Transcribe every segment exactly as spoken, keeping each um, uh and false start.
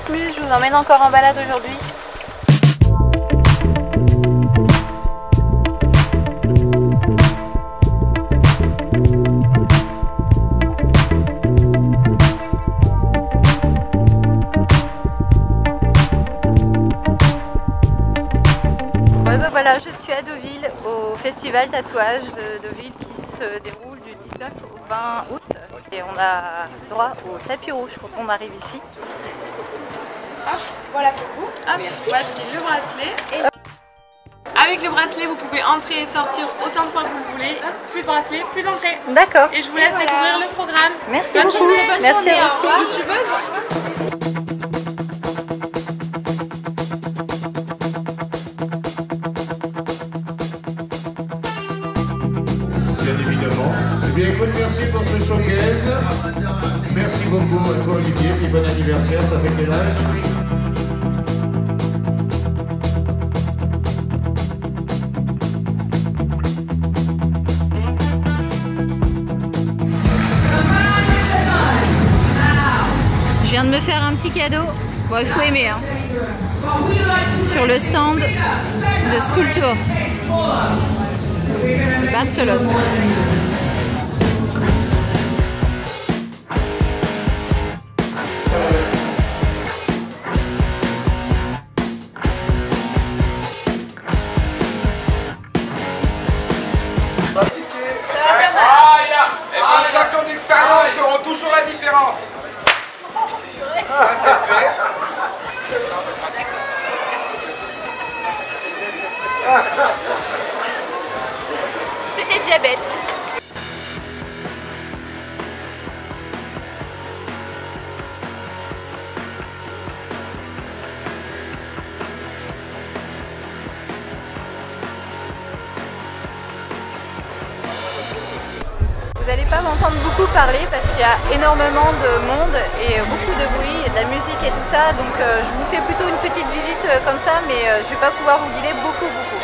Muse, je vous emmène encore en balade aujourd'hui. Voilà, je suis à Deauville au festival tatouage de Deauville qui se déroule du dix-neuf au vingt août et on a droit au tapis rouge quand on arrive ici. Hop, voilà pour vous. Hop, voici le bracelet. Et avec le bracelet, vous pouvez entrer et sortir autant de fois que vous le voulez. Plus de bracelet, plus d'entrée. D'accord. Et je vous laisse voilà. découvrir le programme. Merci bonne beaucoup. Journée, bonne Merci journée, aussi. YouTubeuse. Évidemment. Eh bien, écoute, merci pour ce showcase. Merci beaucoup à toi, Olivier. Puis bon anniversaire, ça fait quel âge? Je viens de me faire un petit cadeau. Bon, il faut aimer, hein. Sur le stand de School Tour. Barcelone. Et vingt-cinq ans d'expérience feront toujours la différence. Ça c'est fait. C'était diabète. Vous n'allez pas m'entendre beaucoup parler parce qu'il y a énormément de monde et beaucoup de bruit et de la musique et tout ça, donc euh, je vous fais plutôt une petite visite euh, comme ça, mais euh, je ne vais pas pouvoir vous guider beaucoup beaucoup.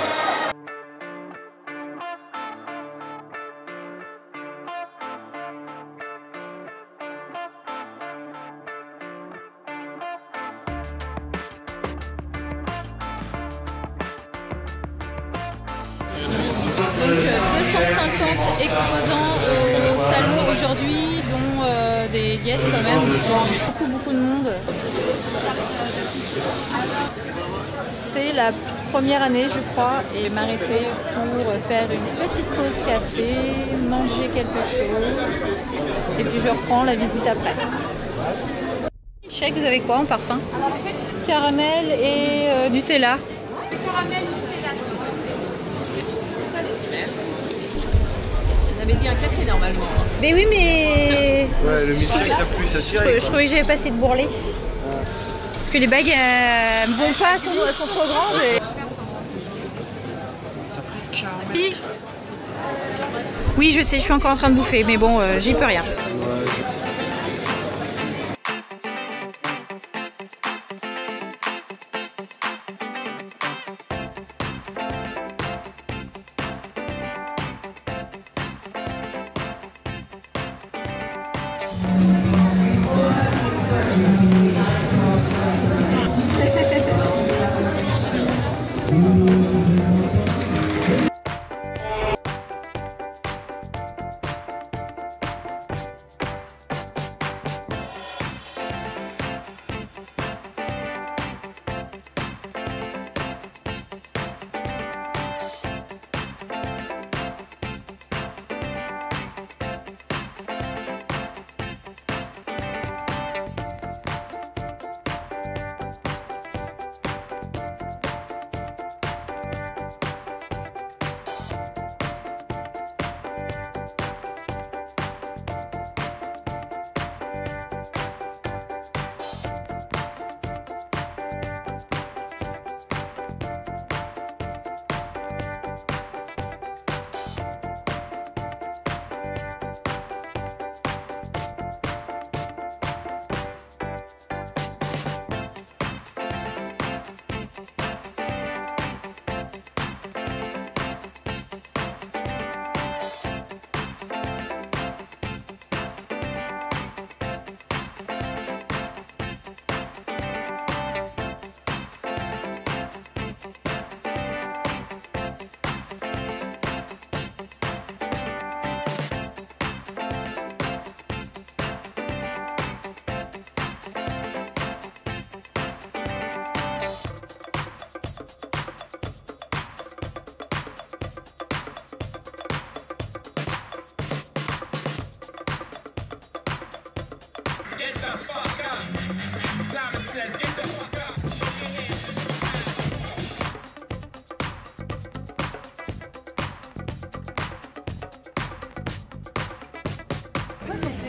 Donc deux cent cinquante exposants au salon aujourd'hui, dont euh, des guests quand même, beaucoup beaucoup de monde. C'est la première année je crois et m'arrêter pour faire une petite pause café, manger quelque chose et puis je reprends la visite après. Je sais que vous avez quoi en parfum? Caramel et euh, Nutella. On avait dit un café normalement. Mais oui, mais Ouais, le mystère plus attiré. je, je trouvais que j'avais pas assez de bourrelet. Parce que les bagues euh, me vont pas, sont, elles sont trop grandes. Et... Oui, je sais, je suis encore en train de bouffer, mais bon, euh, j'y peux rien.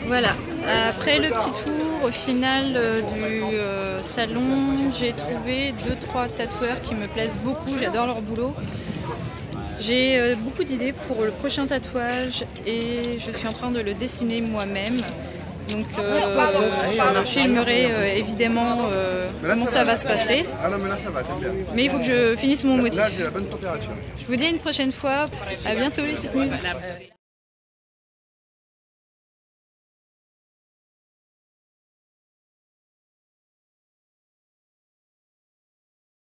Voilà, après le petit tour au final euh, du euh, salon, j'ai trouvé deux trois tatoueurs qui me plaisent beaucoup, j'adore leur boulot. J'ai euh, beaucoup d'idées pour le prochain tatouage et je suis en train de le dessiner moi-même. Donc euh, je filmerai euh, évidemment euh, comment ça va se passer. Mais il faut que je finisse mon motif. Je vous dis à une prochaine fois, à bientôt les petites muses.